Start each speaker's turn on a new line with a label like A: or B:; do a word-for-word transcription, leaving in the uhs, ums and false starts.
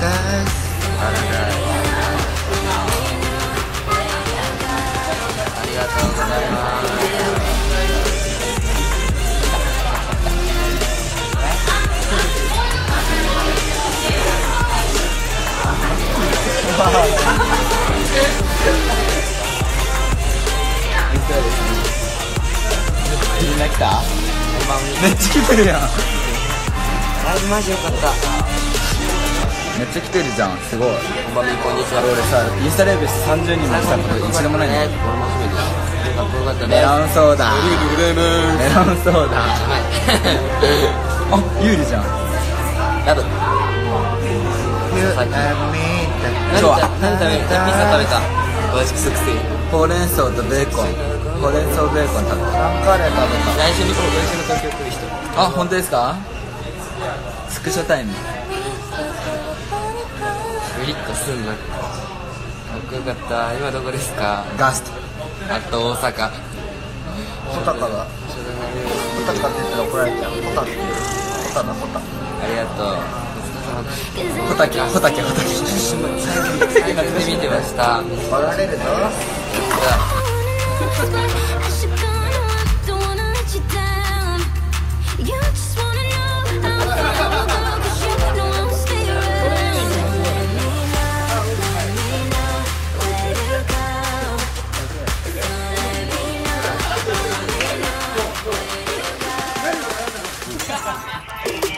A: ありがとうございます。
B: みんな来た？
A: こんばんは。
B: めっちゃ来てるやん。
A: あ、マジよかった。
B: めっちゃ来てるじゃん、すごい。
A: こんばんは、こんにちは。
B: 俺さ、インスタライブさんじゅうにんもしたこと一度もないんだよ。
A: 俺も初めてです。かっこよかったね。
B: メロンソーダ。
A: ありがとうございます。
B: メロンソーダ。
A: はい。
B: あ、有利じゃん。
A: ラブ。何食べる？ピザ食べた。美味しくすくせ。
B: ほうれん草とベーコン。ほうれん草ベーコン食べた。タンカレー食べた。
A: 来週に来週の東京来る人。
B: あ、本当ですか？スクショタイム。
A: ブリッとすんな。かっこよかった。今どこですか？
B: ガスト。
A: あと大阪。
B: ホタカだ。ホタカって言ったら怒られちゃう。ホタって言う。ホタだホタ。
A: ありがとう。
B: ホタケホタケホタケ。
A: 最後で見てました。
B: 笑われるぞ。
A: じゃあ